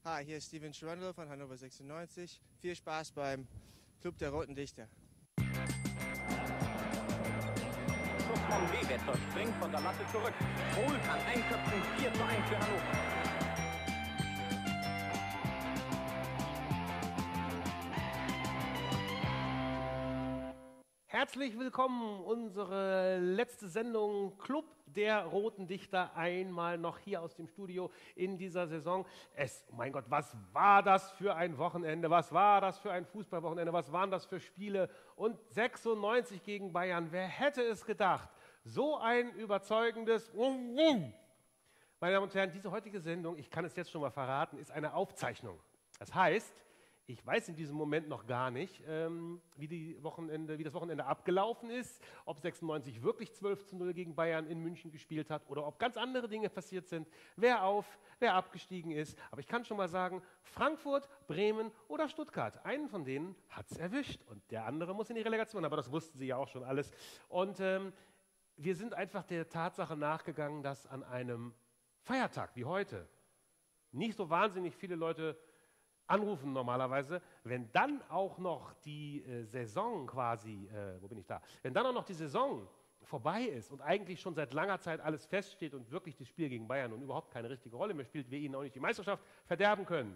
Hi, hier ist Steven Schwandl von Hannover 96. Viel Spaß beim Club der Roten Dichter. Schuss von Wewetter springt von der Latte zurück. Kohl kann einköpfen, 4:1 für Hannover. Herzlich willkommen, unsere letzte Sendung Club der Roten Dichter, einmal noch hier aus dem Studio in dieser Saison. Mein Gott, was war das für ein Wochenende, was war das für ein Fußballwochenende, was waren das für Spiele und 96 gegen Bayern, wer hätte es gedacht? So ein überzeugendes Meine Damen und Herren, diese heutige Sendung, ich kann es jetzt schon mal verraten, ist eine Aufzeichnung. Das heißt, ich weiß in diesem Moment noch gar nicht, wie das Wochenende abgelaufen ist, ob 96 wirklich 12:0 gegen Bayern in München gespielt hat oder ob ganz andere Dinge passiert sind, wer abgestiegen ist. Aber ich kann schon mal sagen, Frankfurt, Bremen oder Stuttgart, einen von denen hat es erwischt und der andere muss in die Relegation, aber das wussten Sie ja auch schon alles. Und wir sind einfach der Tatsache nachgegangen, dass an einem Feiertag wie heute nicht so wahnsinnig viele Leute anrufen normalerweise, wenn dann auch noch die Saison quasi, wenn dann auch noch die Saison vorbei ist und eigentlich schon seit langer Zeit alles feststeht und wirklich das Spiel gegen Bayern und überhaupt keine richtige Rolle mehr spielt, wir ihnen auch nicht die Meisterschaft verderben können,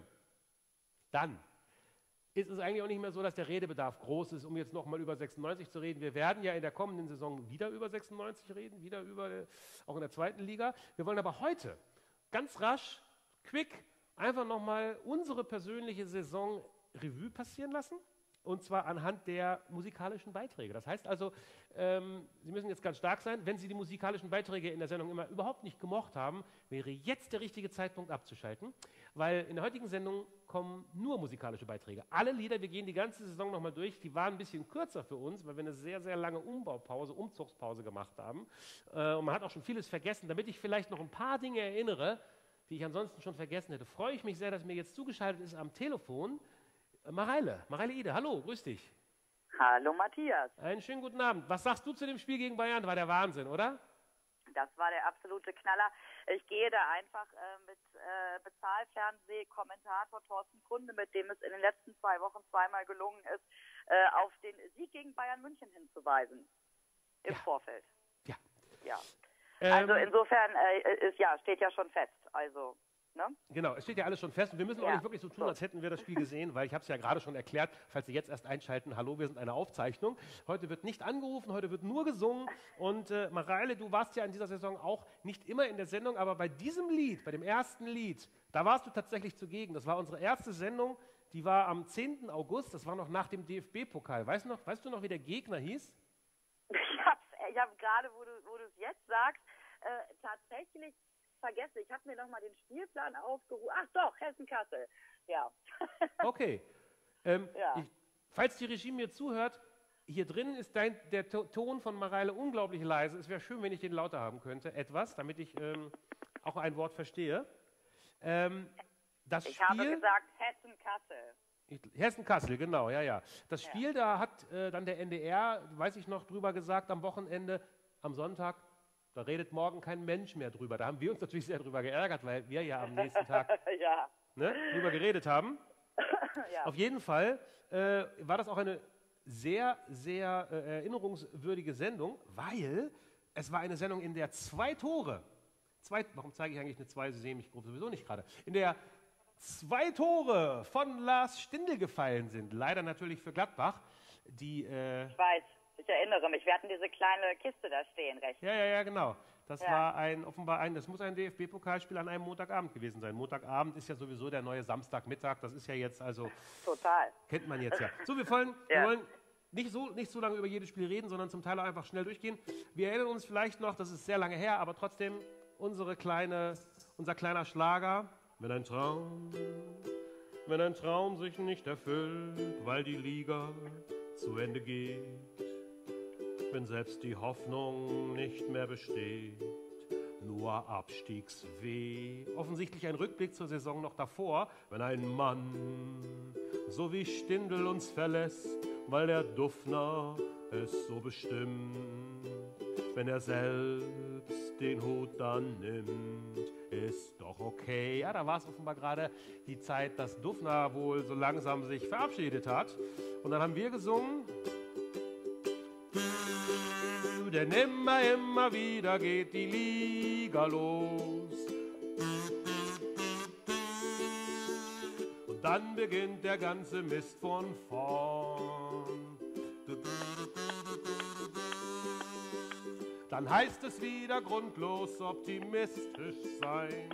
dann ist es eigentlich auch nicht mehr so, dass der Redebedarf groß ist, um jetzt nochmal über 96 zu reden. Wir werden ja in der kommenden Saison wieder über 96 reden, wieder auch in der zweiten Liga. Wir wollen aber heute ganz rasch, quick, einfach nochmal unsere persönliche Saison Revue passieren lassen, und zwar anhand der musikalischen Beiträge. Das heißt also, Sie müssen jetzt ganz stark sein. Wenn Sie die musikalischen Beiträge in der Sendung immer überhaupt nicht gemocht haben, wäre jetzt der richtige Zeitpunkt abzuschalten, weil in der heutigen Sendung kommen nur musikalische Beiträge. Alle Lieder, wir gehen die ganze Saison nochmal durch, die waren ein bisschen kürzer für uns, weil wir eine sehr, sehr lange Umzugspause gemacht haben. Und man hat auch schon vieles vergessen. Damit ich vielleicht noch ein paar Dinge erinnere, die ich ansonsten schon vergessen hätte, freue ich mich sehr, dass mir jetzt zugeschaltet ist am Telefon Mareile Ide. Hallo, grüß dich. Hallo Matthias. Einen schönen guten Abend. Was sagst du zu dem Spiel gegen Bayern? War der Wahnsinn, oder? Das war der absolute Knaller. Ich gehe da einfach mit Bezahlfernsehkommentator Thorsten Kunde, mit dem es in den letzten 2 Wochen zweimal gelungen ist, auf den Sieg gegen Bayern München hinzuweisen. Im Vorfeld. Ja. Also insofern steht ja schon fest. Also, ne? Genau, es steht ja alles schon fest und wir müssen auch nicht wirklich so tun, als hätten wir das Spiel gesehen, weil ich habe es ja gerade schon erklärt, falls Sie jetzt erst einschalten, hallo, wir sind eine Aufzeichnung. Heute wird nicht angerufen, heute wird nur gesungen und Mareile, du warst ja in dieser Saison auch nicht immer in der Sendung, aber bei diesem Lied, bei dem ersten Lied, da warst du tatsächlich zugegen. Das war unsere erste Sendung, die war am 10. August, das war noch nach dem DFB-Pokal. Weißt du noch, wie der Gegner hieß? Ich habe gerade, wo du es jetzt sagst, tatsächlich vergessen. Ich habe mir noch mal den Spielplan aufgerufen. Ach doch, Hessen-Kassel. Ja. Okay. Falls die Regie mir zuhört, hier drin ist der Ton von Mareile unglaublich leise. Es wäre schön, wenn ich den lauter haben könnte, etwas, damit ich auch ein Wort verstehe. Ich habe gesagt Hessen-Kassel. Hessen-Kassel, genau, ja. Das Spiel, da hat dann der NDR, weiß ich noch, drüber gesagt, am Wochenende, am Sonntag, da redet morgen kein Mensch mehr drüber. Da haben wir uns natürlich sehr drüber geärgert, weil wir ja am nächsten Tag drüber geredet haben. Auf jeden Fall war das auch eine sehr, sehr erinnerungswürdige Sendung, weil es war eine Sendung, in der 2 Tore, warum zeige ich eigentlich eine 2, Sie sehen mich sowieso nicht gerade, in der 2 Tore von Lars Stindl gefallen sind, leider natürlich für Gladbach. Ich weiß, ich erinnere mich, wir hatten diese kleine Kiste da stehen, rechts. Ja, genau. Das war das muss ein DFB-Pokalspiel an einem Montagabend gewesen sein. Montagabend ist ja sowieso der neue Samstagmittag, das ist ja jetzt also... Total. Kennt man jetzt ja. So, wir wollen nicht so lange über jedes Spiel reden, sondern zum Teil auch einfach schnell durchgehen. Wir erinnern uns vielleicht noch, das ist sehr lange her, aber trotzdem unser kleiner Schlager. Wenn ein Traum sich nicht erfüllt, weil die Liga zu Ende geht, wenn selbst die Hoffnung nicht mehr besteht, nur Abstiegsweh. Offensichtlich ein Rückblick zur Saison noch davor, wenn ein Mann so wie Stindl uns verlässt, weil der Dufner es so bestimmt, wenn er selbst den Hut dann nimmt, ist doch okay. Ja, da war es offenbar gerade die Zeit, dass Dufner wohl so langsam sich verabschiedet hat. Und dann haben wir gesungen. Denn immer wieder geht die Liga los. Und dann beginnt der ganze Mist von vorn. Dann heißt es wieder grundlos optimistisch sein.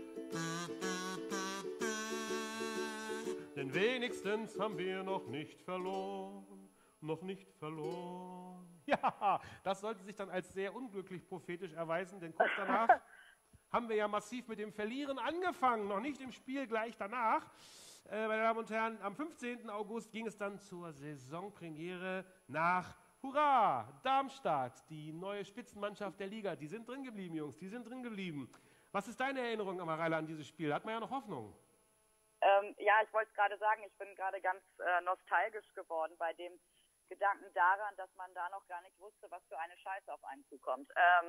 Denn wenigstens haben wir noch nicht verloren. Noch nicht verloren. Ja, das sollte sich dann als sehr unglücklich prophetisch erweisen, denn kurz danach haben wir ja massiv mit dem Verlieren angefangen, noch nicht im Spiel, gleich danach. Meine Damen und Herren, am 15. August ging es dann zur Saisonpremiere nach Hurra, Darmstadt, die neue Spitzenmannschaft der Liga. Die sind drin geblieben, Jungs, die sind drin geblieben. Was ist deine Erinnerung, Mareile, an dieses Spiel? Hat man ja noch Hoffnung? Ja, ich wollte es gerade sagen, ich bin gerade ganz nostalgisch geworden bei dem Gedanken daran, dass man da noch gar nicht wusste, was für eine Scheiße auf einen zukommt.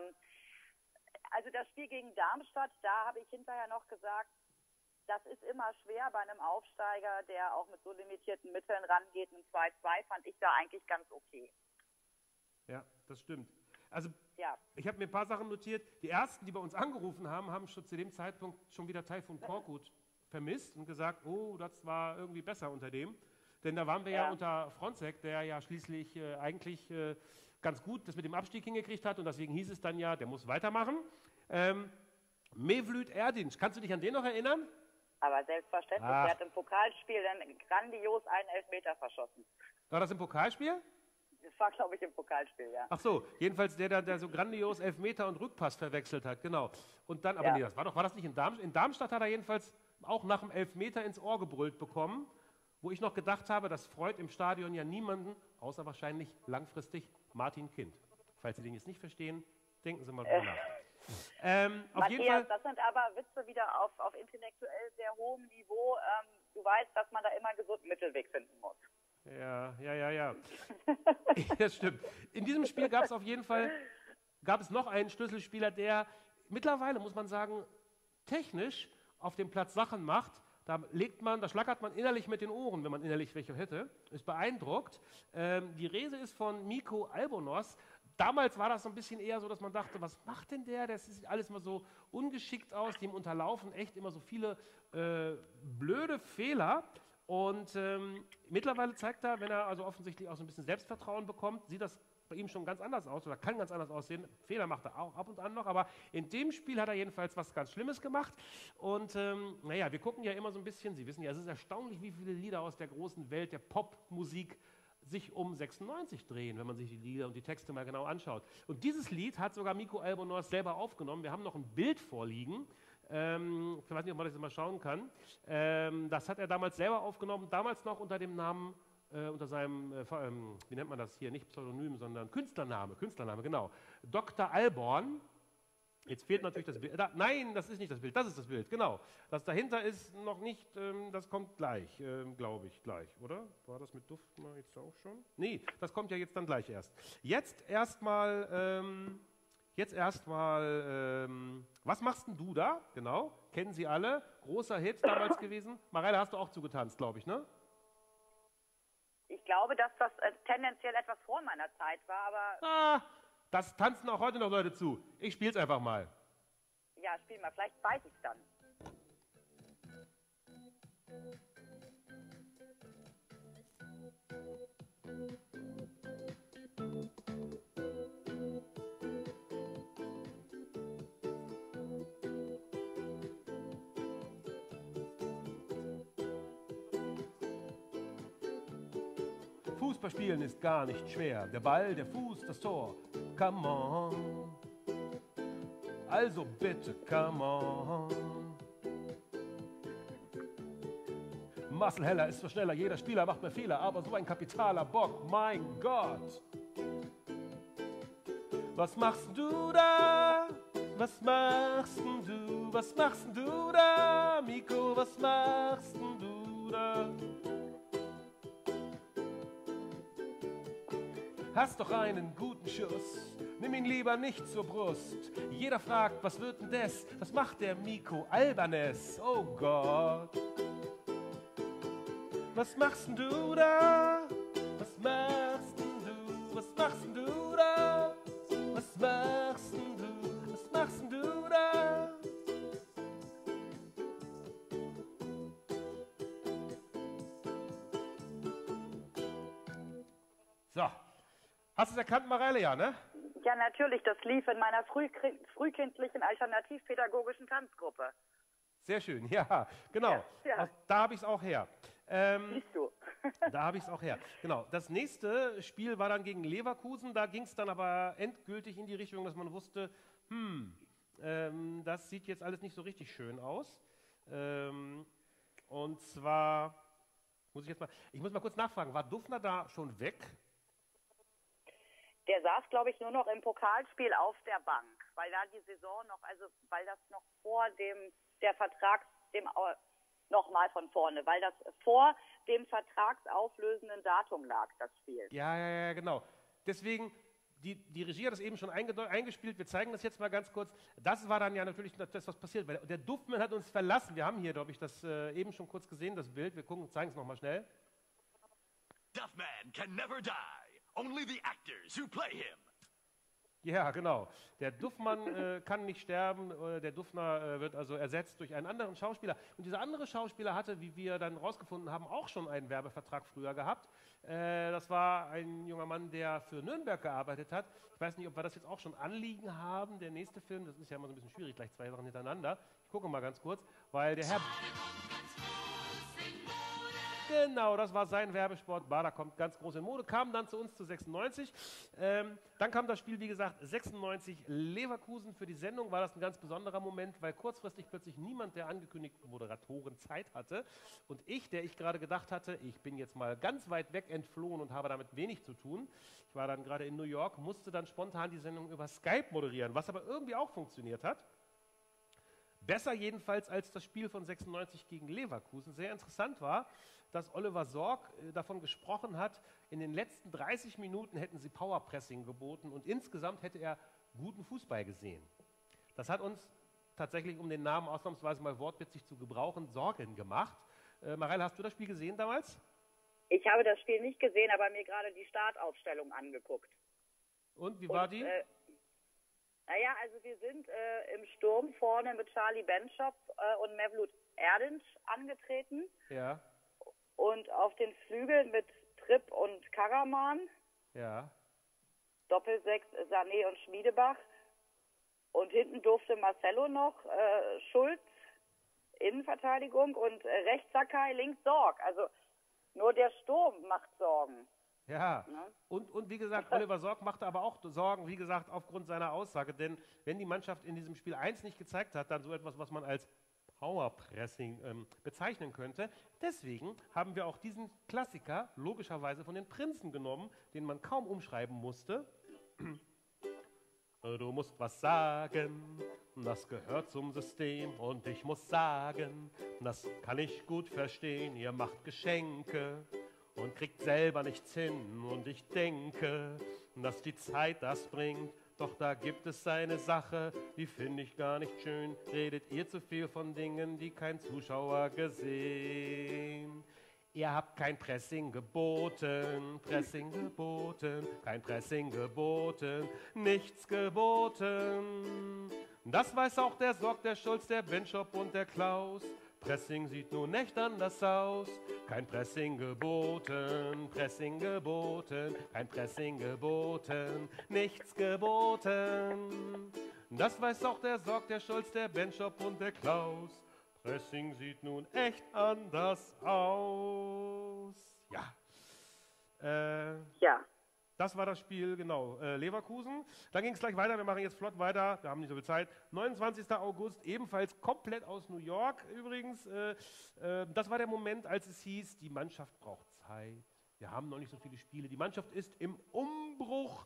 Also das Spiel gegen Darmstadt, da habe ich hinterher noch gesagt, das ist immer schwer bei einem Aufsteiger, der auch mit so limitierten Mitteln rangeht. Ein 2-2 fand ich da eigentlich ganz okay. Ja, das stimmt. Also ja. Ich habe mir ein paar Sachen notiert. Die ersten, die bei uns angerufen haben, haben schon zu dem Zeitpunkt schon wieder Taifun Korkut vermisst und gesagt, oh, das war irgendwie besser unter dem. Denn da waren wir ja unter Fronzek, der ja schließlich eigentlich ganz gut das mit dem Abstieg hingekriegt hat. Und deswegen hieß es dann ja, der muss weitermachen. Mevlüt Erdinç, kannst du dich an den noch erinnern? Aber selbstverständlich, der hat im Pokalspiel dann grandios einen Elfmeter verschossen. War das im Pokalspiel? Das war, glaube ich, im Pokalspiel, ja. Ach so, jedenfalls der so grandios Elfmeter und Rückpass verwechselt hat, genau. Und dann, aber nee, war das nicht in Darmstadt? In Darmstadt hat er jedenfalls auch nach dem Elfmeter ins Ohr gebrüllt bekommen, wo ich noch gedacht habe, das freut im Stadion ja niemanden, außer wahrscheinlich langfristig Martin Kind. Falls Sie den jetzt nicht verstehen, denken Sie mal drüber nach. Auf jeden Fall, das sind aber Witze wieder auf intellektuell sehr hohem Niveau. Du weißt, dass man da immer einen gesunden Mittelweg finden muss. Ja. Das stimmt. In diesem Spiel gab es auf jeden Fall noch einen Schlüsselspieler, der mittlerweile, muss man sagen, technisch auf dem Platz Sachen macht. Da schlackert man innerlich mit den Ohren, wenn man innerlich welche hätte. Ist beeindruckt. Die Rede ist von Miko Albonos. Damals war das so ein bisschen eher so, dass man dachte, was macht denn der? Das sieht alles immer so ungeschickt aus, dem unterlaufen echt immer so viele blöde Fehler. Und mittlerweile zeigt er, wenn er also offensichtlich auch so ein bisschen Selbstvertrauen bekommt, sieht das bei ihm schon ganz anders aus oder kann ganz anders aussehen. Fehler macht er auch ab und an noch, aber in dem Spiel hat er jedenfalls was ganz Schlimmes gemacht. Und wir gucken ja immer so ein bisschen, Sie wissen ja, es ist erstaunlich, wie viele Lieder aus der großen Welt der Popmusik sich um 96 drehen, wenn man sich die Lieder und die Texte mal genau anschaut. Und dieses Lied hat sogar Miko Albonos selber aufgenommen. Wir haben noch ein Bild vorliegen. Ich weiß nicht, ob man das mal schauen kann. Das hat er damals selber aufgenommen, damals noch unter dem Namen, unter seinem, wie nennt man das hier, nicht Pseudonym, sondern Künstlername, genau. Dr. Alborn. Jetzt fehlt natürlich das Bild. Nein, das ist nicht das Bild, das ist das Bild, genau. Das dahinter ist noch nicht, das kommt gleich, glaube ich, gleich, oder? War das mit Duft mal jetzt auch schon? Nee, das kommt ja jetzt dann gleich erst. Jetzt erstmal, was machst denn du da? Genau, kennen Sie alle, großer Hit damals gewesen. Mareile, hast du auch zugetanzt, glaube ich, ne? Ich glaube, dass das tendenziell etwas vor meiner Zeit war, aber... Das tanzen auch heute noch Leute zu. Ich spiel's einfach mal. Ja, spiel mal. Vielleicht weiß ich's dann. Fußball spielen ist gar nicht schwer. Der Ball, der Fuß, das Tor. Come on. Also bitte, come on. Marcel Heller ist so schneller, jeder Spieler macht mehr Fehler, aber so ein kapitaler Bock, mein Gott. Was machst du da? Was machst du? Was machst du da? Miko, was machst du da? Hast doch einen guten Schuss, nimm ihn lieber nicht zur Brust. Jeder fragt, was wird denn das? Was macht der Miko Albernes? Oh Gott. Was machst denn du da? Was machst denn du? Was machst denn du da? Was machst denn du? Was machst denn du da? So, hast du es erkannt, Mareile, ja, ne? Ja, natürlich, das lief in meiner frühkindlichen alternativpädagogischen Tanzgruppe. Sehr schön, ja, genau. Ja. Da habe ich es auch her. Siehst du. Da habe ich es auch her. Genau. Das nächste Spiel war dann gegen Leverkusen. Da ging es dann aber endgültig in die Richtung, dass man wusste, das sieht jetzt alles nicht so richtig schön aus. Und zwar ich muss mal kurz nachfragen, war Dufner da schon weg? Der saß, glaube ich, nur noch im Pokalspiel auf der Bank, weil da die Saison noch, also weil das noch vor der Vertrags, nochmal von vorne, weil das vor dem vertragsauflösenden Datum lag, das Spiel. Ja, genau. Deswegen, die Regie hat das eben schon eingespielt, wir zeigen das jetzt mal ganz kurz. Das war dann ja natürlich das, was passiert, weil der Duftmann hat uns verlassen. Wir haben hier, glaube ich, das eben schon kurz gesehen, das Bild. Wir zeigen es nochmal schnell. Duffman can never die. Only the actors who play him. Ja, genau. Der Duffmann kann nicht sterben. Der Duffner wird also ersetzt durch einen anderen Schauspieler. Und dieser andere Schauspieler hatte, wie wir dann rausgefunden haben, auch schon einen Werbevertrag früher gehabt. Das war ein junger Mann, der für Nürnberg gearbeitet hat. Ich weiß nicht, ob wir das jetzt auch schon anliegen haben. Der nächste Film, das ist ja immer so ein bisschen schwierig, gleich 2 Wochen hintereinander. Ich gucke mal ganz kurz, weil der Herr... Genau, das war sein Werbespot. Bader kommt ganz groß in Mode, kam dann zu uns zu 96. Dann kam das Spiel, wie gesagt, 96 Leverkusen. Für die Sendung war das ein ganz besonderer Moment, weil kurzfristig plötzlich niemand der angekündigten Moderatoren Zeit hatte. Und ich, der ich gerade gedacht hatte, ich bin jetzt mal ganz weit weg entflohen und habe damit wenig zu tun. Ich war dann gerade in New York, musste dann spontan die Sendung über Skype moderieren, was aber irgendwie auch funktioniert hat. Besser jedenfalls als das Spiel von 96 gegen Leverkusen. Sehr interessant war, dass Oliver Sorg davon gesprochen hat, in den letzten 30 Minuten hätten sie Powerpressing geboten und insgesamt hätte er guten Fußball gesehen. Das hat uns tatsächlich, um den Namen ausnahmsweise mal wortwitzig zu gebrauchen, Sorgen gemacht. Mareile, hast du das Spiel gesehen damals? Ich habe das Spiel nicht gesehen, aber mir gerade die Startaufstellung angeguckt. Und wie war die? Naja, also wir sind im Sturm vorne mit Charlie Benschop und Mevlut Erdinç angetreten. Ja. Und auf den Flügeln mit Tripp und Karaman. Ja. Doppelsechs Sané und Schmiedebach. Und hinten durfte Marcelo noch, Schulz, Innenverteidigung und rechts Sakai, links Sorg. Also nur der Sturm macht Sorgen. Ja, und wie gesagt, Oliver Sorg machte aber auch Sorgen, wie gesagt, aufgrund seiner Aussage. Denn wenn die Mannschaft in diesem Spiel 1 nicht gezeigt hat, dann so etwas, was man als Powerpressing bezeichnen könnte. Deswegen haben wir auch diesen Klassiker logischerweise von den Prinzen genommen, den man kaum umschreiben musste. Du musst was sagen, das gehört zum System und ich muss sagen, das kann ich gut verstehen, ihr macht Geschenke und kriegt selber nichts hin und ich denke, dass die Zeit das bringt, doch da gibt es eine Sache, die finde ich gar nicht schön, redet ihr zu viel von Dingen, die kein Zuschauer gesehen. Ihr habt kein Pressing geboten, kein Pressing geboten, nichts geboten. Das weiß auch der Sorg, der Schulz, der Benschop und der Klaus. Pressing sieht nun echt anders aus. Kein Pressing geboten, kein Pressing geboten, nichts geboten. Das weiß auch der Sorg, der Schulz, der Benschop und der Klaus. Pressing sieht nun echt anders aus. Ja. Ja. Das war das Spiel, genau, Leverkusen. Dann ging es gleich weiter, wir machen jetzt flott weiter, wir haben nicht so viel Zeit. 29. August, ebenfalls komplett aus New York übrigens. Das war der Moment, als es hieß, die Mannschaft braucht Zeit. Wir haben noch nicht so viele Spiele. Die Mannschaft ist im Umbruch.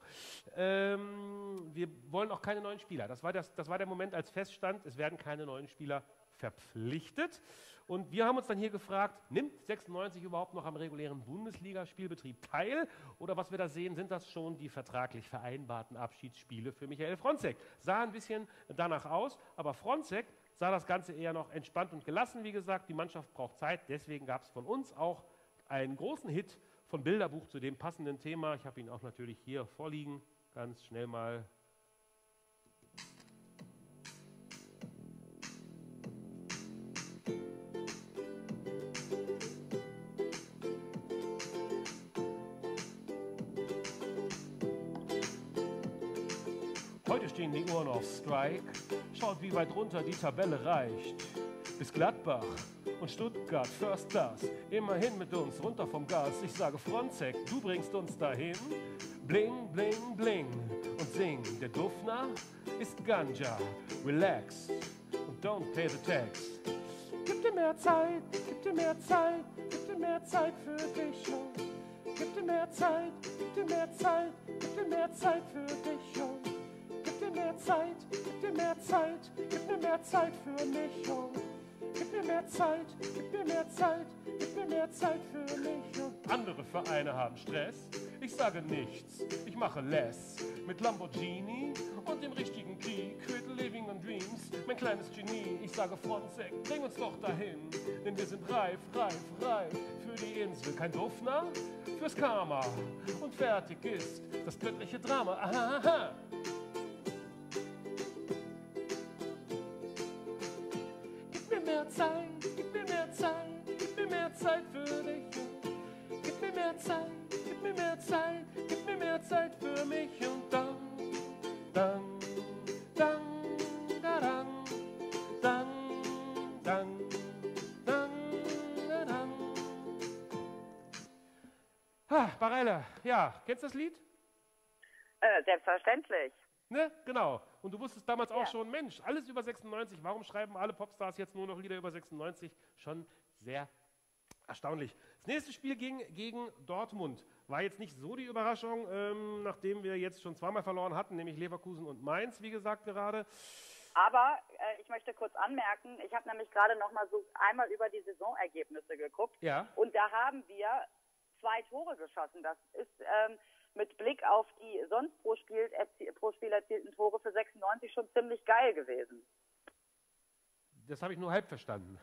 Wir wollen auch keine neuen Spieler. Das war der Moment, als feststand, es werden keine neuen Spieler verpflichtet. Und wir haben uns dann hier gefragt, nimmt 96 überhaupt noch am regulären Bundesliga-Spielbetrieb teil? Oder was wir da sehen, sind das schon die vertraglich vereinbarten Abschiedsspiele für Michael Fronzek? Sah ein bisschen danach aus, aber Fronzek sah das Ganze eher noch entspannt und gelassen. Wie gesagt, die Mannschaft braucht Zeit, deswegen gab es von uns auch einen großen Hit von Bilderbuch zu dem passenden Thema. Ich habe ihn auch natürlich hier vorliegen, ganz schnell mal. Heute stehen die Uhren auf Strike. Schaut, wie weit runter die Tabelle reicht. Bis Gladbach und Stuttgart, First Class. Immerhin mit uns, runter vom Gas. Ich sage Fronzek, du bringst uns dahin. Bling, bling, bling und sing. Der Duftner ist Ganja. Relax und don't pay the tax. Gib dir mehr Zeit, gib dir mehr Zeit, gib dir mehr Zeit für dich, Jung. Gib dir mehr Zeit, gib dir mehr Zeit, gib dir mehr Zeit für dich, Jung. Gib dir mehr Zeit, gib dir mehr Zeit, gib mir mehr Zeit für mich, Jung. Gib mir mehr Zeit, gib mir mehr Zeit, gib mir mehr Zeit für mich, Jung. Andere Vereine haben Stress, ich sage nichts, ich mache less. Mit Lamborghini und dem richtigen Key, quit living on dreams, mein kleines Genie. Ich sage Fronzek, bring uns doch dahin, denn wir sind reif, reif, reif für die Insel. Kein Duftner fürs Karma und fertig ist das göttliche Drama. Aha, aha. Mehr Zeit, gib mir mehr Zeit, gib mir mehr Zeit für dich. Gib mir mehr Zeit, gib mir mehr Zeit, gib mir mehr Zeit für mich und dann, dann, dann, dann, dann, dann, dann, dann. Barella, ja, kennst du das Lied? Selbstverständlich. Ne, genau. Und du wusstest damals auch schon, Mensch, alles über 96, warum schreiben alle Popstars jetzt nur noch Lieder über 96? Schon sehr erstaunlich. Das nächste Spiel gegen Dortmund war jetzt nicht so die Überraschung, nachdem wir jetzt schon zweimal verloren hatten, nämlich Leverkusen und Mainz, wie gesagt gerade. Aber ich möchte kurz anmerken, ich habe nämlich gerade noch mal so einmal über die Saisonergebnisse geguckt. Ja. Und da haben wir 2 Tore geschossen. Das ist mit Blick auf die sonst pro Spiel erzielten Tore für 96 schon ziemlich geil gewesen. Das habe ich nur halb verstanden.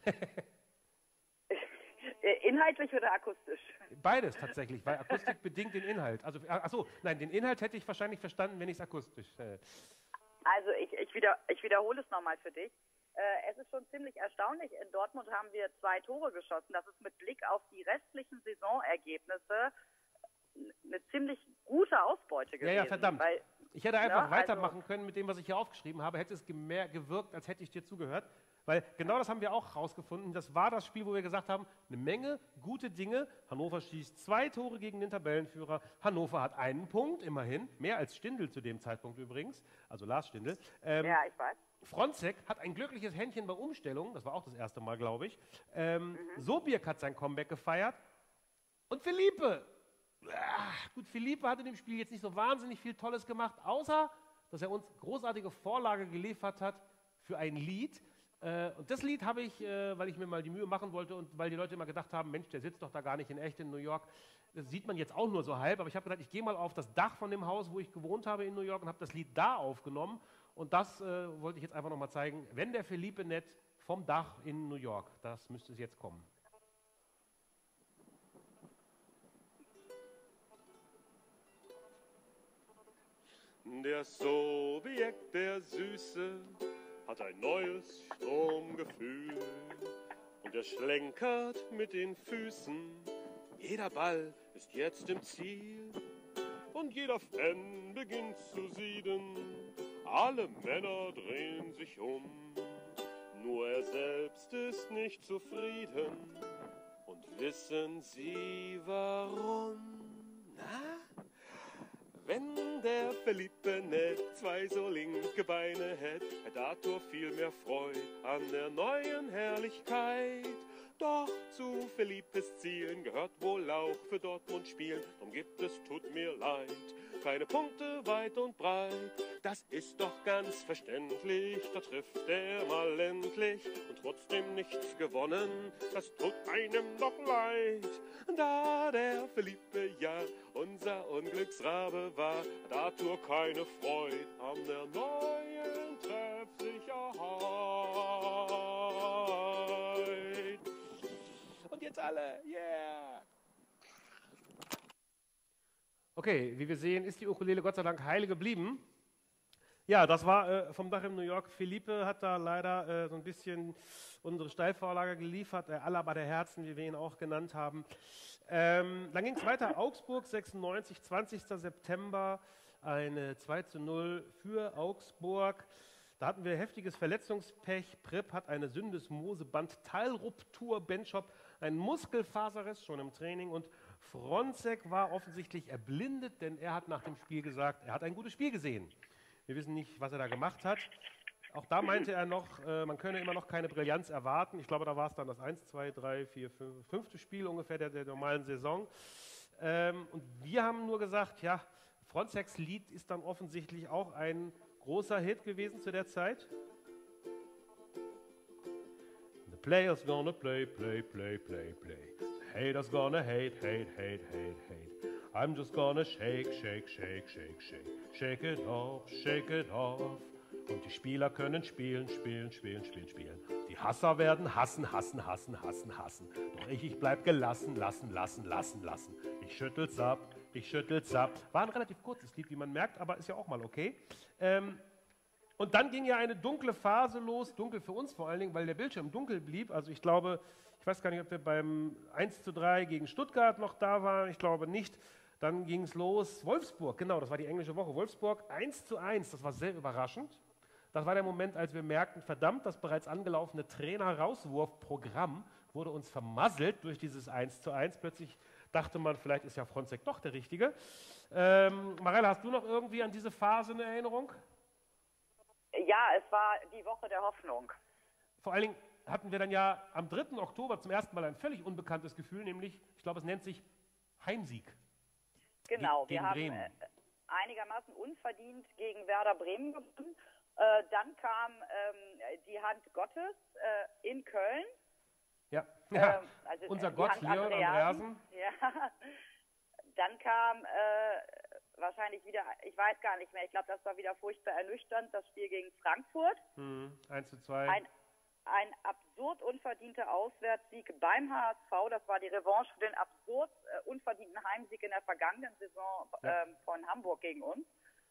Inhaltlich oder akustisch? Beides tatsächlich, weil Akustik bedingt den Inhalt. Also, achso, nein, den Inhalt hätte ich wahrscheinlich verstanden, wenn ich es akustisch. Also ich wiederhole es nochmal für dich. Es ist schon ziemlich erstaunlich. In Dortmund haben wir 2 Tore geschossen. Das ist mit Blick auf die restlichen Saisonergebnisse eine ziemlich gute Ausbeute gewesen. Ja, verdammt. Weil, ich hätte einfach weitermachen können mit dem, was ich hier aufgeschrieben habe. Hätte es gewirkt, als hätte ich dir zugehört. Weil genau das haben wir auch rausgefunden. Das war das Spiel, wo wir gesagt haben, eine Menge gute Dinge. Hannover schießt 2 Tore gegen den Tabellenführer. Hannover hat 1 Punkt, immerhin. Mehr als Stindl zu dem Zeitpunkt übrigens. Also Lars Stindl. Ja, ich weiß. Fronzek hat ein glückliches Händchen bei Umstellung. Das war auch das erste Mal, glaube ich. Sobirk hat sein Comeback gefeiert. Und Philippe. Gut, Philippe hat in dem Spiel jetzt nicht so wahnsinnig viel Tolles gemacht, außer, dass er uns großartige Vorlage geliefert hat für ein Lied. Und das Lied habe ich, weil ich mir mal die Mühe machen wollte und weil die Leute immer gedacht haben, Mensch, der sitzt doch da gar nicht in echt in New York. Das sieht man jetzt auch nur so halb, aber ich habe gedacht, ich gehe mal auf das Dach von dem Haus, wo ich gewohnt habe in New York und habe das Lied da aufgenommen. Und das wollte ich jetzt einfach nochmal zeigen. Wenn der Philippe Nett vom Dach in New York, das müsste es jetzt kommen. Der Sobirk, der Süße, hat ein neues Stromgefühl. Und er schlenkert mit den Füßen. Jeder Ball ist jetzt im Ziel. Und jeder Fan beginnt zu sieden. Alle Männer drehen sich um. Nur er selbst ist nicht zufrieden. Und wissen Sie warum? Na? Wenn der Philippe Nett 2 so linke Beine hätt, hätt Arthur viel mehr Freude an der neuen Herrlichkeit. Doch zu Philippes zielen, gehört wohl auch für Dortmund spielen. Drum gibt es, tut mir leid, keine Punkte weit und breit. Das ist doch ganz verständlich, da trifft er mal endlich und trotzdem nichts gewonnen. Das tut einem doch leid, da der Philippe ja unser Unglücksrabe war. Da tut keine Freude an der neuen Treffsicherheit. Und jetzt alle, yeah! Okay, wie wir sehen, ist die Ukulele Gott sei Dank heil geblieben. Ja, das war vom Dach in New York. Philippe hat da leider so ein bisschen unsere Steilvorlage geliefert, Alaba der Herzen, wie wir ihn auch genannt haben. Dann ging es weiter, Augsburg 96, 20. September, eine 2:0 für Augsburg. Da hatten wir heftiges Verletzungspech. Prip hat eine Syndesmoseband-Teilruptur, Benchop ein Muskelfaserriss schon im Training und Fronzek war offensichtlich erblindet, denn er hat nach dem Spiel gesagt, er hat ein gutes Spiel gesehen. Wir wissen nicht, was er da gemacht hat. Auch da meinte er noch, man könne immer noch keine Brillanz erwarten. Ich glaube, da war es dann das 1, 2, 3, 4, 5. Spiel ungefähr der normalen Saison. Und wir haben nur gesagt, ja, Fronzeks Lied ist dann offensichtlich auch ein großer Hit gewesen zu der Zeit. The players gonna play, play, play, play, play. Haters gonna hate, hate, hate, hate, hate. I'm just gonna shake, shake, shake, shake, shake. Shake it off, shake it off. Und die Spieler können spielen, spielen, spielen, spielen, spielen. Die Hasser werden hassen, hassen, hassen, hassen, hassen. Doch ich bleib gelassen, lassen, lassen, lassen, lassen. Ich schüttel's ab, ich schüttel's ab. War ein relativ kurzes Lied, wie man merkt, aber ist ja auch mal okay. Und dann ging ja eine dunkle Phase los, dunkel für uns vor allen Dingen, weil der Bildschirm dunkel blieb. Also ich glaube, ich weiß gar nicht, ob wir beim 1:3 gegen Stuttgart noch da waren, ich glaube nicht. Dann ging es los, Wolfsburg, genau, das war die englische Woche. Wolfsburg 1:1, das war sehr überraschend. Das war der Moment, als wir merkten, verdammt, das bereits angelaufene Trainer-Rauswurf-Programm wurde uns vermasselt durch dieses 1:1. Plötzlich dachte man, vielleicht ist ja Fronzek doch der Richtige. Marella, hast du noch irgendwie an diese Phase eine Erinnerung? Ja, es war die Woche der Hoffnung. Vor allen Dingen hatten wir dann ja am 3. Oktober zum ersten Mal ein völlig unbekanntes Gefühl, nämlich, ich glaube, es nennt sich Heimsieg. Genau, wir haben einigermaßen unverdient gegen Werder Bremen gewonnen. Dann kam die Hand Gottes in Köln. Ja, also unser Gott, Leon Andreasen. Ja. Dann kam wahrscheinlich wieder, ich weiß gar nicht mehr, ich glaube, das war wieder furchtbar ernüchternd, das Spiel gegen Frankfurt. 1:2. Ein absurd unverdienter Auswärtssieg beim HSV. Das war die Revanche für den absurd unverdienten Heimsieg in der vergangenen Saison von Hamburg gegen uns.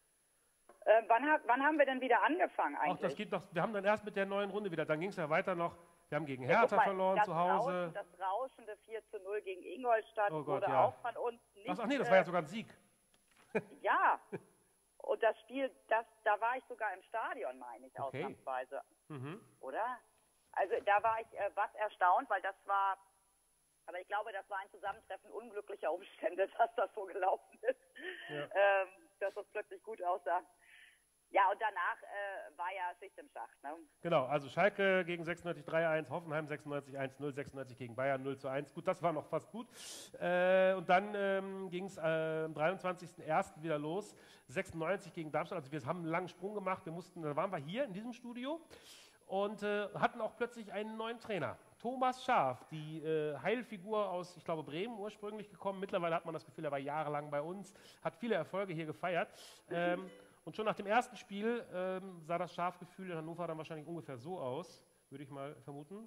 Wann haben wir denn wieder angefangen eigentlich? Ach, das geht noch. Wir haben dann erst mit der neuen Runde wieder. Dann ging es ja weiter noch. Wir haben gegen Hertha verloren zu Hause. Das rauschende 4:0 gegen Ingolstadt wurde auch von uns nicht... Ach nee, das war ja sogar ein Sieg. Ja. Und das Spiel, da war ich sogar im Stadion, meine ich, ausnahmsweise. Oder? Also da war ich was erstaunt, weil das war, aber ich glaube, das war ein Zusammentreffen unglücklicher Umstände, dass das so gelaufen ist, dass das plötzlich gut aussah. Ja, und danach war ja Schicht im Schacht. Ne? Genau, also Schalke gegen 96 3:1, Hoffenheim 96 1:0, 96 gegen Bayern 0:1. Gut, das war noch fast gut. Und dann ging es am 23.01. wieder los, 96 gegen Darmstadt. Also wir haben einen langen Sprung gemacht. Da waren wir hier in diesem Studio und hatten auch plötzlich einen neuen Trainer. Thomas Schaaf, die Heilfigur aus, ich glaube, Bremen ursprünglich gekommen. Mittlerweile hat man das Gefühl, er war jahrelang bei uns, hat viele Erfolge hier gefeiert. Und schon nach dem ersten Spiel sah das Schafgefühl in Hannover dann wahrscheinlich ungefähr so aus, würde ich mal vermuten.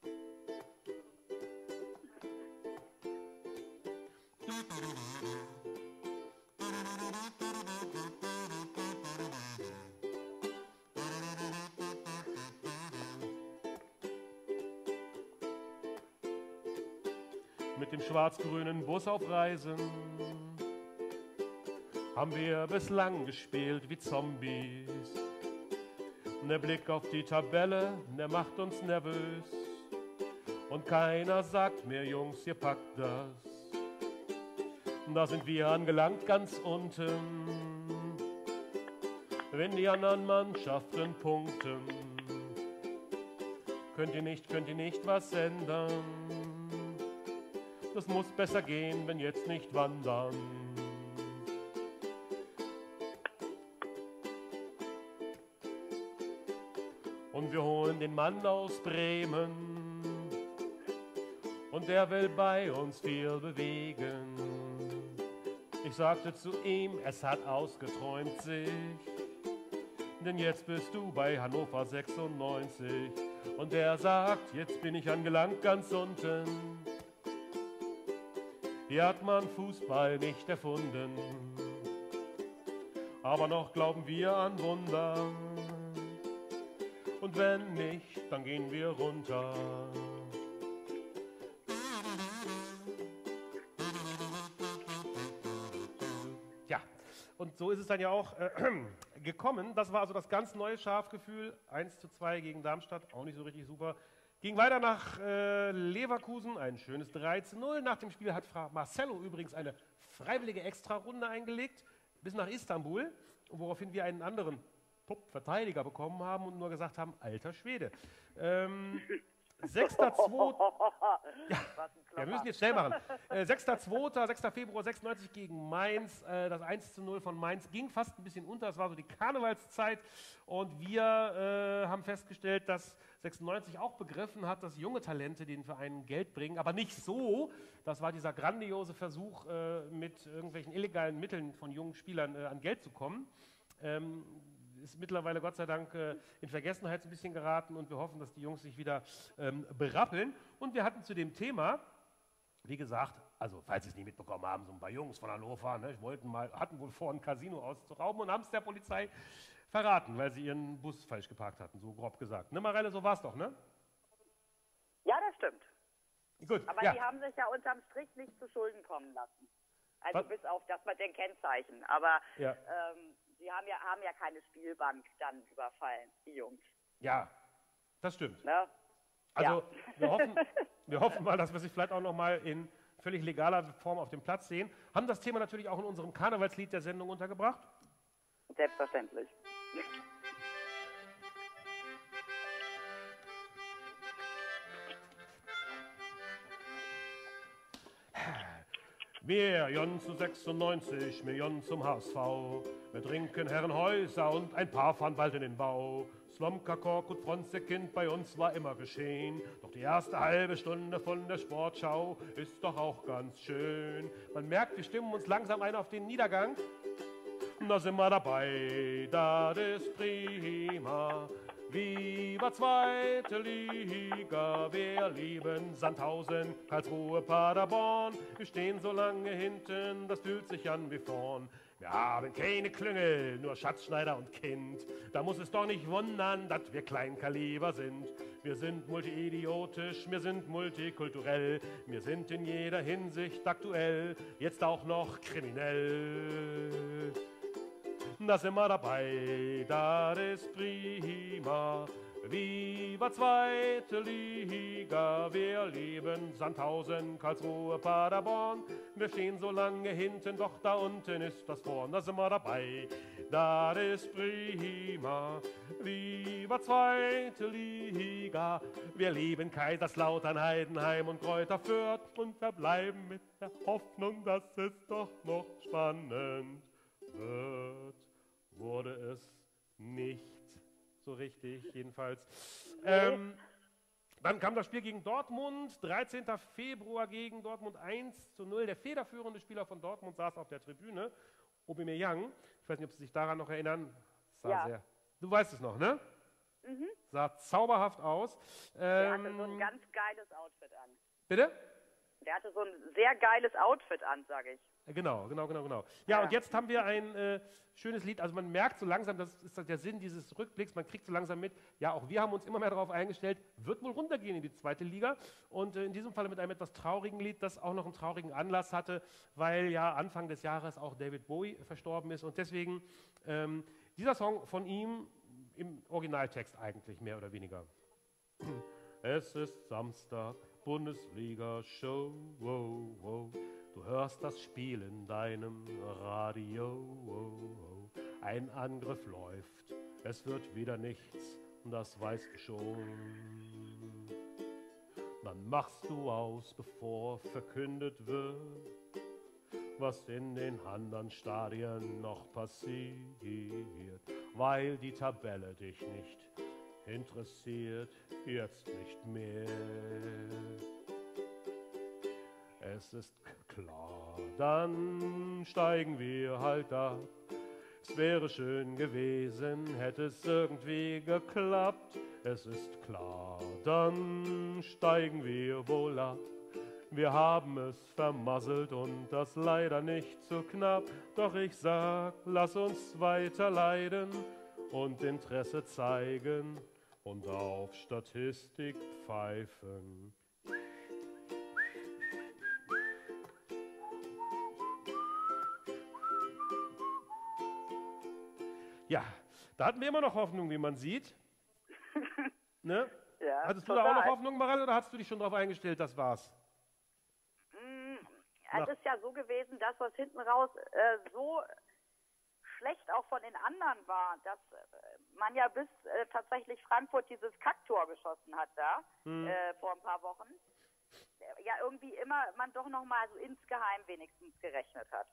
Mit dem schwarz-grünen Bus auf Reisen haben wir bislang gespielt wie Zombies. Der Blick auf die Tabelle, der macht uns nervös. Und keiner sagt mir, Jungs, ihr packt das. Da sind wir angelangt ganz unten. Wenn die anderen Mannschaften punkten, könnt ihr nicht was ändern. das muss besser gehen, wenn jetzt nicht wandern. Und wir holen den Mann aus Bremen und der will bei uns viel bewegen. Ich sagte zu ihm, es hat ausgeträumt sich, denn jetzt bist du bei Hannover 96. Und er sagt, jetzt bin ich angelangt ganz unten. Hier hat man Fußball nicht erfunden, aber noch glauben wir an Wunder. Und wenn nicht, dann gehen wir runter. Ja, und so ist es dann ja auch gekommen. Das war also das ganz neue Schafgefühl. 1:2 gegen Darmstadt, auch nicht so richtig super. Ging weiter nach Leverkusen, ein schönes 3:0. Nach dem Spiel hat Fra Marcello übrigens eine freiwillige Extrarunde eingelegt, bis nach Istanbul, woraufhin wir einen anderen Top-Verteidiger bekommen haben und nur gesagt haben, alter Schwede. 6.2. Ja, wir müssen jetzt schnell machen. 6.2., 6. Februar 96 gegen Mainz. Das 1:0 von Mainz ging fast ein bisschen unter. Es war so die Karnevalszeit. Und wir haben festgestellt, dass 96 auch begriffen hat, dass junge Talente den Verein Geld bringen. Aber nicht so. Das war dieser grandiose Versuch, mit irgendwelchen illegalen Mitteln von jungen Spielern an Geld zu kommen. Ist mittlerweile Gott sei Dank in Vergessenheit ein bisschen geraten und wir hoffen, dass die Jungs sich wieder berappeln. Und wir hatten zu dem Thema, wie gesagt, also falls Sie es nie mitbekommen haben, so ein paar Jungs von Hannover, ne, hatten wohl vor, ein Casino auszurauben und haben es der Polizei verraten, weil sie ihren Bus falsch geparkt hatten, so grob gesagt. Ne, Marelle, so war es doch, ne? Ja, das stimmt. Gut, aber die haben sich ja unterm Strich nicht zu Schulden kommen lassen. Also Was? bis auf das mit den Kennzeichen. Aber ja. Sie haben ja keine Spielbank dann überfallen, die Jungs. Ja, das stimmt. Ne? Also wir hoffen mal, dass wir sich vielleicht auch noch mal in völlig legaler Form auf dem Platz sehen. Haben das Thema natürlich auch in unserem Karnevalslied der Sendung untergebracht. Selbstverständlich. Wir Jon zu 96, wir Jon zum HSV. Wir trinken Herrenhäuser und ein paar fahren bald in den Bau. Slomka, Kork und Fronzekind, bei uns war immer geschehen. Doch die erste halbe Stunde von der Sportschau ist doch auch ganz schön. Man merkt, wir stimmen uns langsam ein auf den Niedergang. Da sind wir dabei, das ist prima. Viva zweite Liga, wir lieben Sandhausen, Karlsruhe, Paderborn. Wir stehen so lange hinten, das fühlt sich an wie vorn. Wir haben keine Klüngel, nur Schatzschneider und Kind. Da muss es doch nicht wundern, dass wir Kleinkaliber sind. Wir sind multiidiotisch, wir sind multikulturell. Wir sind in jeder Hinsicht aktuell, jetzt auch noch kriminell. Da sind wir dabei, das ist prima. Viva zweite Liga, wir lieben Sandhausen, Karlsruhe, Paderborn. Wir stehen so lange hinten, doch da unten ist das vorn. Da sind wir dabei, das ist prima. Viva zweite Liga, wir lieben Kaiserslautern, Heidenheim und Kräuter Fürth und verbleiben mit der Hoffnung, dass es doch noch spannend wird. Wurde es nicht so richtig, jedenfalls. Dann kam das Spiel gegen Dortmund, 13. Februar gegen Dortmund 1:0. Der federführende Spieler von Dortmund saß auf der Tribüne, Aubameyang. Ich weiß nicht, ob Sie sich daran noch erinnern. Du weißt es noch, ne? Mhm. Sah zauberhaft aus. Der hatte so ein ganz geiles Outfit an. Bitte? Der hatte so ein sehr geiles Outfit an, sage ich. Genau. Ja, und jetzt haben wir ein schönes Lied. Also man merkt so langsam, das ist der Sinn dieses Rückblicks, man kriegt so langsam mit, ja, auch wir haben uns immer mehr darauf eingestellt, wird wohl runtergehen in die zweite Liga. Und in diesem Fall mit einem etwas traurigen Lied, das auch noch einen traurigen Anlass hatte, weil ja Anfang des Jahres auch David Bowie verstorben ist. Und deswegen dieser Song von ihm im Originaltext eigentlich, mehr oder weniger. Es ist Samstag, Bundesliga-Show, wow, wow. Du hörst das Spiel in deinem Radio. Ein Angriff läuft, es wird wieder nichts, das weißt du schon. dann machst du aus, bevor verkündet wird, was in den anderen Stadien noch passiert, weil die Tabelle dich nicht interessiert, jetzt nicht mehr. Es ist klar, dann steigen wir halt ab. Es wäre schön gewesen, hätte es irgendwie geklappt. Es ist klar, dann steigen wir wohl ab. Wir haben es vermasselt und das leider nicht so knapp. Doch ich sag, lass uns weiter leiden und Interesse zeigen und auf Statistik pfeifen. Ja, da hatten wir immer noch Hoffnung, wie man sieht. Ne? Ja, hattest du da auch noch Hoffnung, Marianne, oder hast du dich schon darauf eingestellt, das war's? Es ist ja so gewesen, dass was hinten raus so schlecht auch von den anderen war, dass man ja bis tatsächlich Frankfurt dieses Kacktor geschossen hat da vor ein paar Wochen. Ja, irgendwie immer man doch noch mal so insgeheim wenigstens gerechnet hat.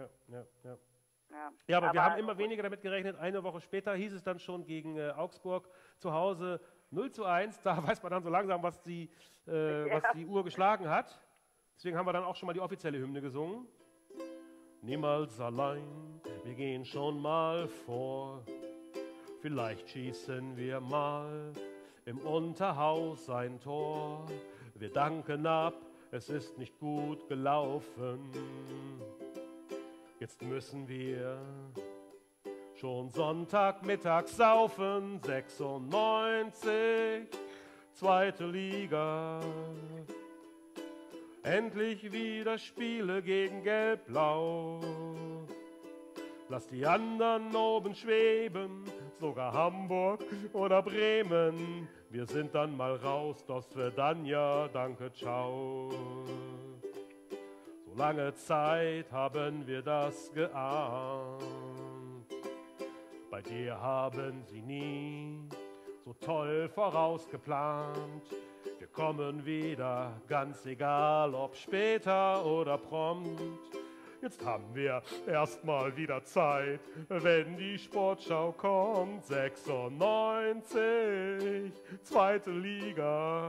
Ja, aber wir haben immer weniger damit gerechnet. Eine Woche später hieß es dann schon gegen Augsburg zu Hause 0:1. Da weiß man dann so langsam, was die Uhr geschlagen hat. Deswegen haben wir dann auch schon mal die offizielle Hymne gesungen. Niemals allein, wir gehen schon mal vor. Vielleicht schießen wir mal im Unterhaus ein Tor. Wir danken ab, es ist nicht gut gelaufen. Jetzt müssen wir schon Sonntagmittag saufen. 96, zweite Liga. Endlich wieder Spiele gegen Gelb-Blau. Lass die anderen oben schweben, sogar Hamburg oder Bremen. Wir sind dann mal raus, das wird dann ja, danke, ciao. So lange Zeit haben wir das geahnt. Bei dir haben sie nie so toll vorausgeplant. Wir kommen wieder, ganz egal, ob später oder prompt. Jetzt haben wir erstmal wieder Zeit, wenn die Sportschau kommt. 96, zweite Liga.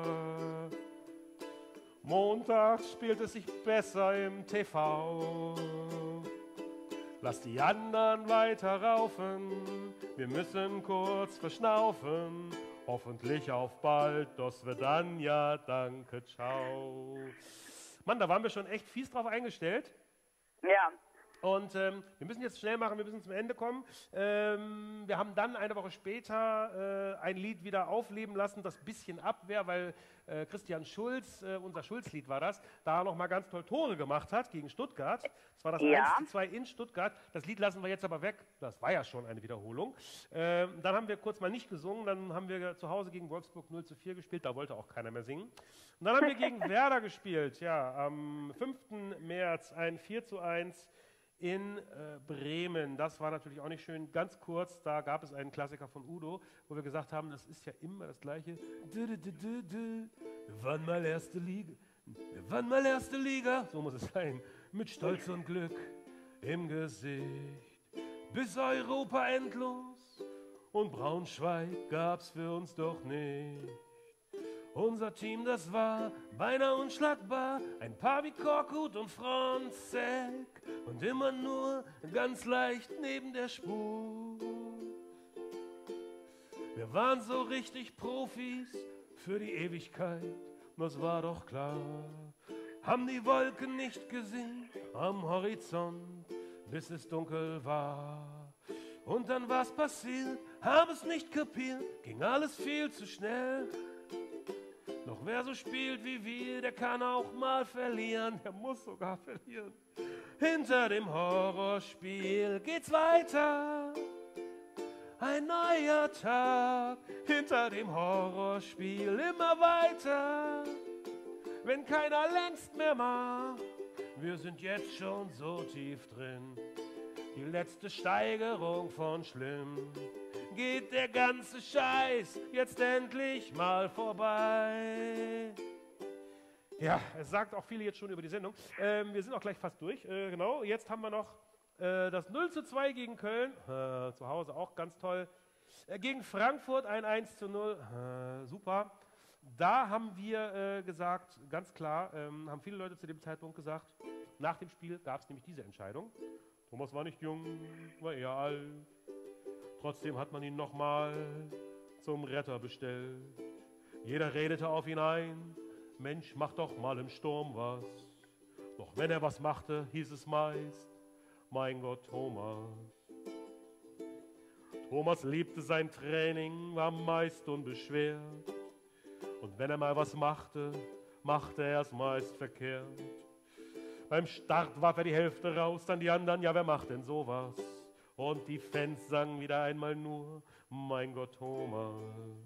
Montags spielt es sich besser im TV. Lass die anderen weiter raufen, wir müssen kurz verschnaufen. Hoffentlich auf bald, das wird dann ja, danke, ciao. Mann, da waren wir schon echt fies drauf eingestellt. Ja. Und wir müssen jetzt schnell machen, wir müssen zum Ende kommen. Wir haben dann eine Woche später ein Lied wieder aufleben lassen, das bisschen Abwehr, weil Christian Schulz, unser Schulz-Lied war das, da noch mal ganz toll Tore gemacht hat gegen Stuttgart. Das war das 1:2 in Stuttgart. Das Lied lassen wir jetzt aber weg. Das war ja schon eine Wiederholung. Dann haben wir kurz mal nicht gesungen. Dann haben wir zu Hause gegen Wolfsburg 0:4 gespielt. Da wollte auch keiner mehr singen. Und dann haben wir gegen Werder gespielt. Ja, am 5. März ein 4:1 in Bremen. Das war natürlich auch nicht schön. Ganz kurz, da gab es einen Klassiker von Udo, wo wir gesagt haben, das ist ja immer das Gleiche. Wir waren mal erste Liga. Wir waren mal erste Liga. So muss es sein. Mit Stolz und Glück im Gesicht. Bis Europa endlos. Und Braunschweig gab's für uns doch nicht. Unser Team, das war beinahe unschlagbar. Ein paar wie Korkut und Fronzek. Und immer nur ganz leicht neben der Spur. Wir waren so richtig Profis für die Ewigkeit. Das war doch klar. Haben die Wolken nicht gesehen am Horizont, bis es dunkel war. Und dann war's passiert, haben es nicht kapiert, ging alles viel zu schnell. Doch wer so spielt wie wir, der kann auch mal verlieren, der muss sogar verlieren. Hinter dem Horrorspiel geht's weiter, ein neuer Tag. Hinter dem Horrorspiel immer weiter, wenn keiner längst mehr macht. Wir sind jetzt schon so tief drin, die letzte Steigerung von schlimm. Geht der ganze Scheiß jetzt endlich mal vorbei. Ja, es sagt auch viele jetzt schon über die Sendung. Wir sind auch gleich fast durch. Genau, jetzt haben wir noch das 0:2 gegen Köln. Zu Hause auch ganz toll. Gegen Frankfurt ein 1:0. Super. Da haben wir gesagt, ganz klar, haben viele Leute zu dem Zeitpunkt gesagt, nach dem Spiel gab es nämlich diese Entscheidung. Thomas war nicht jung, war eher alt. Trotzdem hat man ihn nochmal zum Retter bestellt. Jeder redete auf ihn ein. Mensch, mach doch mal im Sturm was. Doch wenn er was machte, hieß es meist, mein Gott, Thomas. Thomas liebte sein Training, war meist unbeschwert. Und wenn er mal was machte, machte er es meist verkehrt. Beim Start warf er die Hälfte raus, dann die anderen, ja, wer macht denn sowas? Und die Fans sangen wieder einmal nur, mein Gott, Thomas.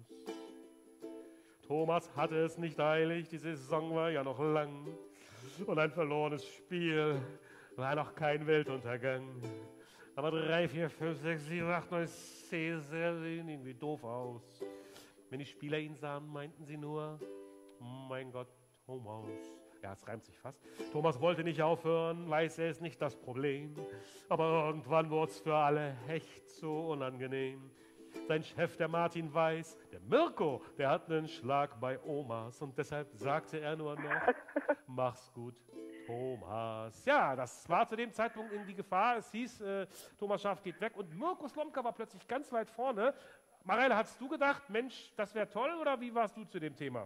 Thomas hatte es nicht eilig, die Saison war ja noch lang. Und ein verlorenes Spiel war noch kein Weltuntergang. Aber 3, 4, 5, 6, 7, 8, 9, 10 sehen irgendwie doof aus. Wenn die Spieler ihn sahen, meinten sie nur, mein Gott, Thomas. Ja, es reimt sich fast. Thomas wollte nicht aufhören, weiß er ist nicht das Problem. Aber irgendwann wurde es für alle echt so unangenehm. Sein Chef, der Martin Weiß, der Mirko, der hat einen Schlag bei Omas. Und deshalb sagte er nur noch, mach's gut, Thomas. Ja, das war zu dem Zeitpunkt in die Gefahr. Es hieß, Thomas Schaaf geht weg. Und Mirko Slomka war plötzlich ganz weit vorne. Mareile, hast du gedacht, Mensch, das wäre toll? Oder wie warst du zu dem Thema?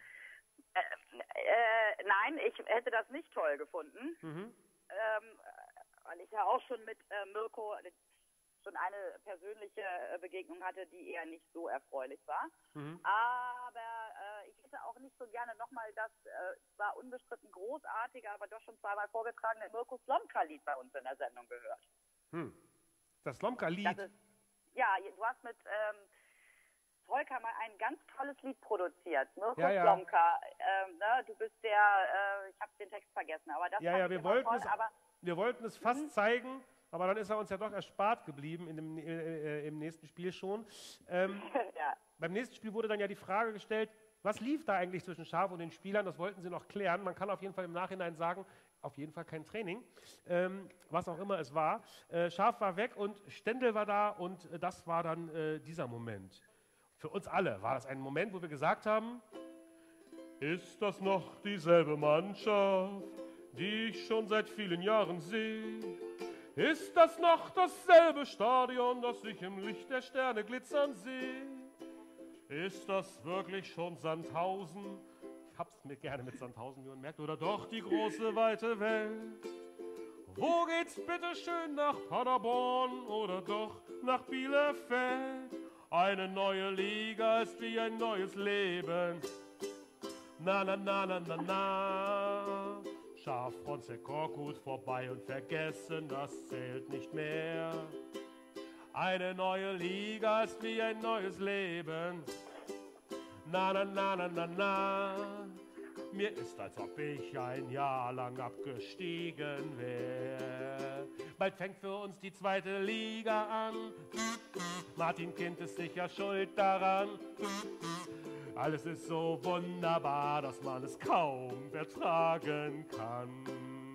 Nein, ich hätte das nicht toll gefunden. Weil ich ja auch schon mit Mirko schon eine persönliche Begegnung hatte, die eher nicht so erfreulich war. Aber ich hätte auch nicht so gerne nochmal das zwar unbestritten großartige, aber doch schon zweimal vorgetragene Mirko Slomka-Lied bei uns in der Sendung gehört. Das Slomka-Lied? Ja, du hast mit Volker mal ein ganz tolles Lied produziert. Mirko Slomka. Ne, du bist der, ich habe den Text vergessen, aber das wir wollten es fast zeigen, aber dann ist er uns ja doch erspart geblieben im nächsten Spiel schon. Beim nächsten Spiel wurde dann ja die Frage gestellt, was lief da eigentlich zwischen Schaaf und den Spielern? Das wollten sie noch klären. Man kann auf jeden Fall im Nachhinein sagen, auf jeden Fall kein Training, was auch immer es war. Schaaf war weg und Stendel war da und das war dann dieser Moment. Für uns alle war das ein Moment, wo wir gesagt haben, ist das noch dieselbe Mannschaft, die ich schon seit vielen Jahren sehe? Ist das noch dasselbe Stadion, das ich im Licht der Sterne glitzern sehe? Ist das wirklich schon Sandhausen? Ich hab's mir gerne mit Sandhausen gemerkt. Oder doch die große, weite Welt? Wo geht's bitte schön nach Paderborn oder doch nach Bielefeld? Eine neue Liga ist wie ein neues Leben. Na, na, na, na, na, na. Schaf, Fronze, Korkut vorbei und vergessen, das zählt nicht mehr. Eine neue Liga ist wie ein neues Leben. Na, na, na, na, na, na. Mir ist, als ob ich ein Jahr lang abgestiegen wäre. Bald fängt für uns die zweite Liga an. Martin Kind ist sicher schuld daran. Alles ist so wunderbar, dass man es kaum ertragen kann.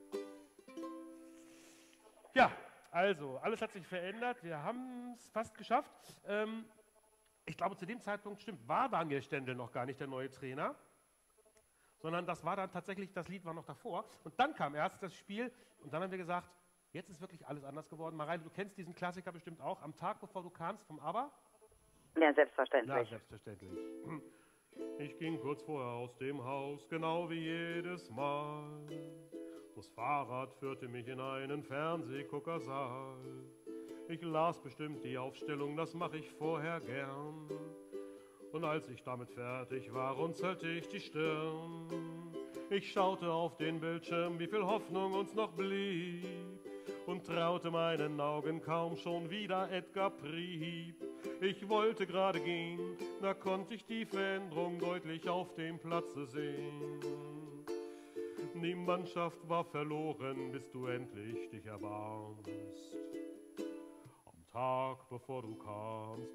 Ja, also, alles hat sich verändert. Wir haben es fast geschafft. Ich glaube, zu dem Zeitpunkt, war Daniel Stendel noch gar nicht der neue Trainer, sondern das war dann tatsächlich, das Lied war noch davor. Und dann kam erst das Spiel und dann haben wir gesagt, jetzt ist wirklich alles anders geworden. Mareile, du kennst diesen Klassiker bestimmt auch. Am Tag, bevor du kamst, vom ABBA? Ja, selbstverständlich. Ja, selbstverständlich. Ich ging kurz vorher aus dem Haus, genau wie jedes Mal. Das Fahrrad führte mich in einen Fernsehguckersaal. Ich las bestimmt die Aufstellung, das mache ich vorher gern. Und als ich damit fertig war, runzelte ich die Stirn. Ich schaute auf den Bildschirm, wie viel Hoffnung uns noch blieb. Und traute meinen Augen kaum, schon wieder Edgar Prieb. Ich wollte gerade gehen, da konnte ich die Veränderung deutlich auf dem Platze sehen. Die Mannschaft war verloren, bis du endlich dich erbarmst. Am Tag, bevor du kamst,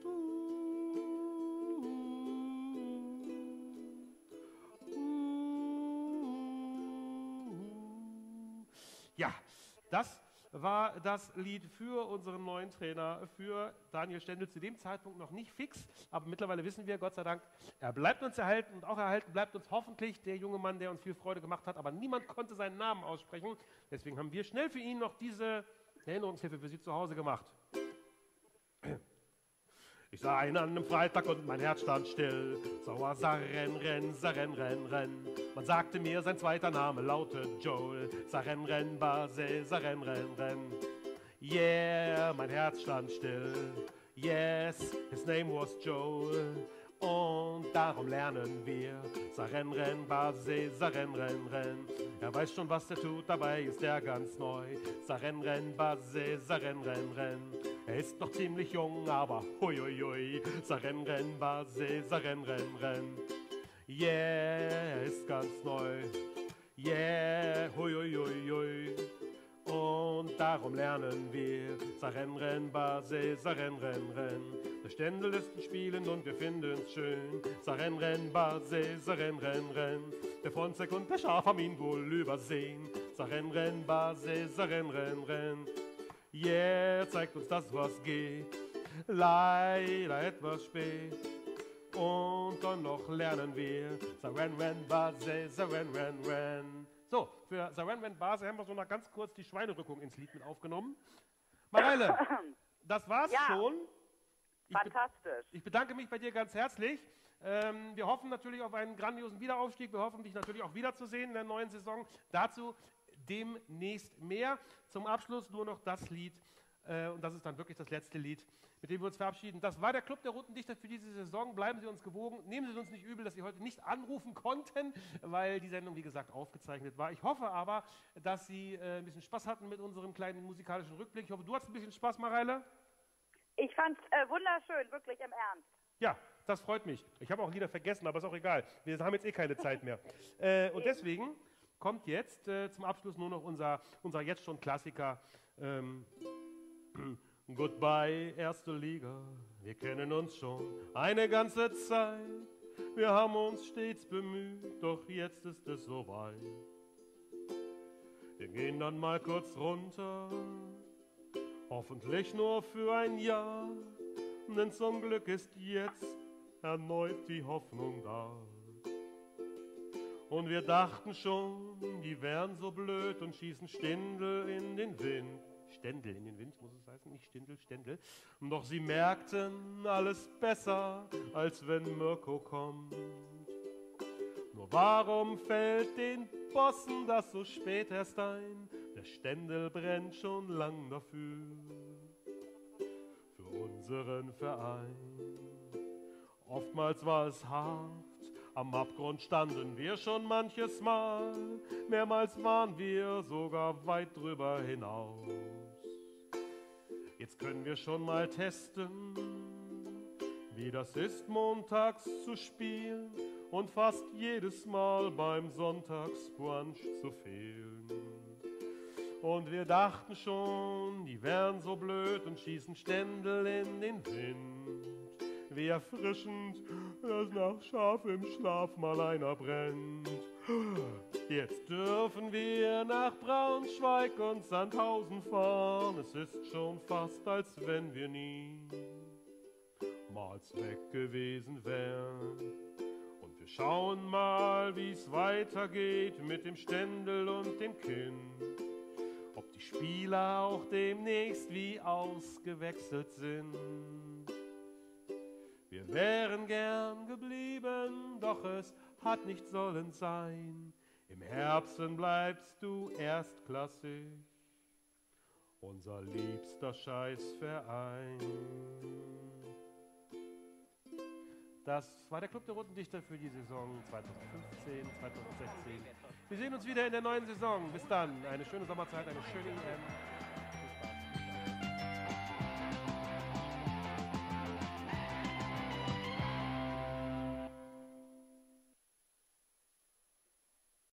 Ja, das war das Lied für unseren neuen Trainer, für Daniel Stendel, zu dem Zeitpunkt noch nicht fix, aber mittlerweile wissen wir, Gott sei Dank, er bleibt uns erhalten und auch erhalten bleibt uns hoffentlich der junge Mann, der uns viel Freude gemacht hat, aber niemand konnte seinen Namen aussprechen. Deswegen haben wir schnell für ihn noch diese Erinnerungshilfe für Sie zu Hause gemacht. Ich sah ihn an einem Freitag und mein Herz stand still. Sauer Sarren, renn. Man sagte mir, sein zweiter Name lautet Joel. Sarren, renn, Base, Sarren, renn. Yeah, mein Herz stand still. Yes, his name was Joel. Und darum lernen wir Sarren, renn, Base, Sarren, renn. Er weiß schon, was er tut, dabei ist er ganz neu. Sarren, renn, Base, Sarren, renn. Er ist noch ziemlich jung, aber hui, hui, hui. Sarren, renn, Base, Sarren, renn. Yeah, er ist ganz neu. Yeah, hui, hui, hui, hui. Und darum lernen wir Sarren, renn, Base, Sarren, renn. Der Stendel ist ein Spielen und wir finden's schön. Sarren, renn, Base, Sarren, renn. Der Fronzek und der Schaf haben ihn wohl übersehen. Sarren, renn, Base, Sarren, renn. Yeah, zeigt uns das, was geht. Leider etwas spät. Und dann noch lernen wir Sarren, renn, Base, Sarren, renn. So, für Sarren, renn, Base haben wir so noch ganz kurz die Schweinerückung ins Lied mit aufgenommen. Mareile, das war's schon. Fantastisch. Ich bedanke mich bei dir ganz herzlich. Wir hoffen natürlich auf einen grandiosen Wiederaufstieg. Wir hoffen, dich natürlich auch wiederzusehen in der neuen Saison. Dazu demnächst mehr. Zum Abschluss nur noch das Lied, und das ist dann wirklich das letzte Lied, mit dem wir uns verabschieden. Das war der Club der Roten Dichter für diese Saison. Bleiben Sie uns gewogen. Nehmen Sie es uns nicht übel, dass Sie heute nicht anrufen konnten, weil die Sendung, wie gesagt, aufgezeichnet war. Ich hoffe aber, dass Sie ein bisschen Spaß hatten mit unserem kleinen musikalischen Rückblick. Ich hoffe, du hattest ein bisschen Spaß, Mareile. Ich fand's wunderschön, wirklich im Ernst. Ja, das freut mich. Ich habe auch Lieder vergessen, aber ist auch egal. Wir haben jetzt eh keine Zeit mehr. Und deswegen kommt jetzt zum Abschluss nur noch unser jetzt schon Klassiker. Goodbye, erste Liga. Wir kennen uns schon eine ganze Zeit. Wir haben uns stets bemüht, doch jetzt ist es soweit. Wir gehen dann mal kurz runter. Hoffentlich nur für ein Jahr, denn zum Glück ist jetzt erneut die Hoffnung da. Und wir dachten schon, die wären so blöd und schießen Stindel in den Wind. Stendel in den Wind muss es heißen, nicht Stindel, Stendel. Doch sie merkten alles besser, als wenn Mirko kommt. Nur warum fällt den Bossen das so spät erst ein? Der Stendel brennt schon lang dafür, für unseren Verein. Oftmals war es hart, am Abgrund standen wir schon manches Mal. Mehrmals waren wir sogar weit drüber hinaus. Jetzt können wir schon mal testen, wie das ist, montags zu spielen und fast jedes Mal beim Sonntagsbrunch zu fehlen. Und wir dachten schon, die wären so blöd und schießen Ständel in den Wind. Wie erfrischend, dass nach scharfem Schlaf mal einer brennt. Jetzt dürfen wir nach Braunschweig und Sandhausen fahren. Es ist schon fast, als wenn wir nie mals weg gewesen wären. Und wir schauen mal, wie's weitergeht mit dem Ständel und dem Kind. Ob die Spieler auch demnächst wie ausgewechselt sind. Wir wären gern geblieben, doch es hat nicht sollen sein. Im Herzen bleibst du erstklassig, unser liebster Scheißverein. Das war der Club der Roten Dichter für die Saison 2015, 2016. Wir sehen uns wieder in der neuen Saison. Bis dann, eine schöne Sommerzeit, eine schöne EM.